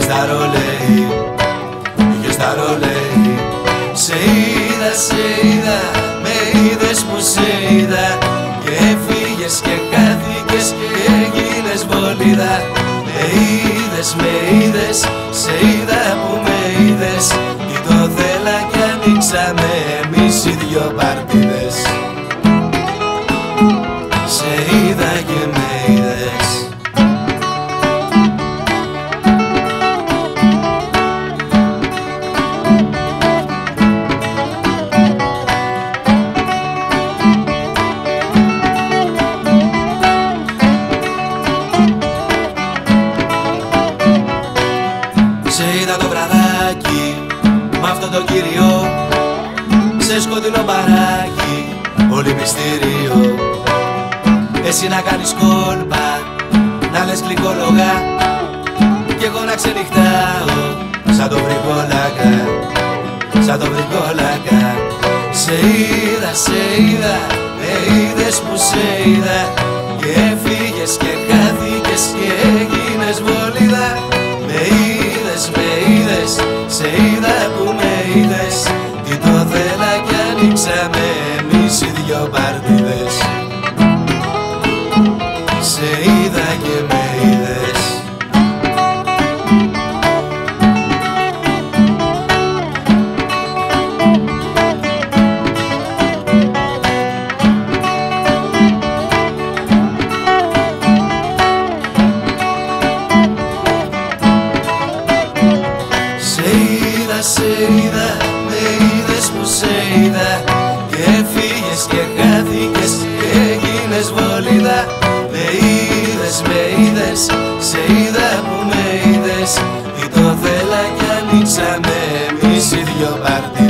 στα ρολέι, είχε στα ρολέι. Σε είδα, με είδες που σε είδα και έφυγες και χάθηκες και έγινες βολίδα. Με είδες, σε είδα που με είδες, τι το θέλα κι ανοίξαμε εμείς οι δυο παρτίδες. Σε είδα και με είδες. Το κύριο, σε σκοτεινό μπαράκι, όλη μυστήριο. Εσύ να κάνεις κόλπα, να λες γλυκόλογα κι εγώ να ξενυχτάω σαν το βρικόλακα, σαν το βρικόλακα. Σε είδα, με είδες που σε είδα και έφυγες και χάθηκες και έγινες βολίδα. Με είδες, σε είδα που με είδες, τι το θέλα κι ανοίξαμε εμείς οι δυο παρτίδες. Σε είδα και με είδες. Σε είδα, με είδες που σε είδα και έφυγες και χάθηκες και έγινες βολίδα. Με είδες, σε είδα που με είδες, τι το θέλα κι ανοίξαμε εμείς οι δυο παρτίδες.